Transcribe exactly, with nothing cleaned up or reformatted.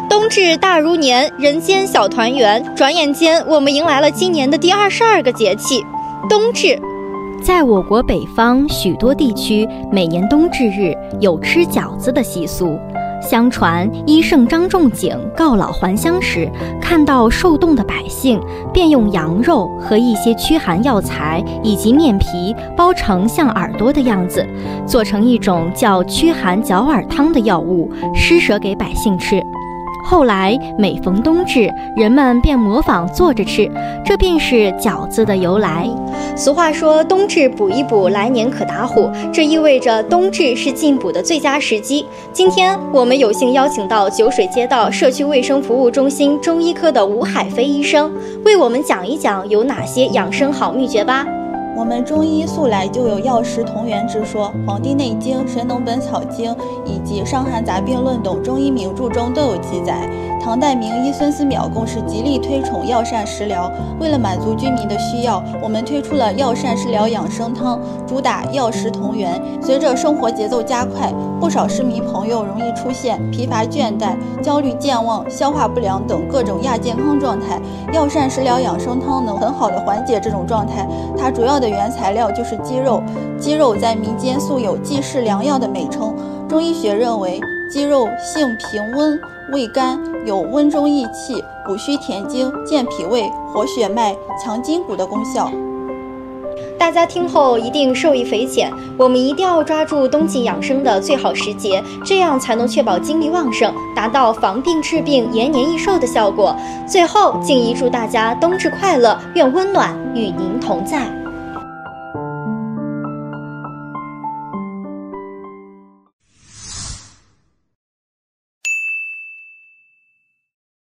冬至大如年，人间小团圆。转眼间，我们迎来了今年的第二十二个节气——冬至。 在我国北方许多地区，每年冬至日有吃饺子的习俗。相传医圣张仲景告老还乡时，看到受冻的百姓，便用羊肉和一些驱寒药材以及面皮包成像耳朵的样子，做成一种叫驱寒绞耳汤的药物，施舍给百姓吃。后来每逢冬至，人们便模仿做着吃，这便是饺子的由来。 俗话说，冬至补一补，来年可打虎，这意味着冬至是进补的最佳时机。今天我们有幸邀请到酒水街道社区卫生服务中心中医科的吴海飞医生，为我们讲一讲有哪些养生好秘诀吧。 我们中医素来就有药食同源之说，《黄帝内经》《神农本草经》以及《伤寒杂病论》等中医名著中都有记载。唐代名医孙思邈更是极力推崇药膳食疗，为了满足居民的需要，我们推出了药膳食疗养生汤，主打药食同源。随着生活节奏加快，不少市民朋友容易出现疲乏倦怠、焦虑健忘、消化不良等各种亚健康状态。药膳食疗养生汤能很好的缓解这种状态，它主要的原材料就是鸡肉。鸡肉在民间素有济世良药的美称，中医学认为鸡肉性平温，味甘，有温中益气、补虚填精、健脾胃、活血脉、强筋骨的功效。 大家听后一定受益匪浅，我们一定要抓住冬季养生的最好时节，这样才能确保精力旺盛，达到防病治病、延年益寿的效果。最后，敬宜祝大家冬至快乐，愿温暖与您同在。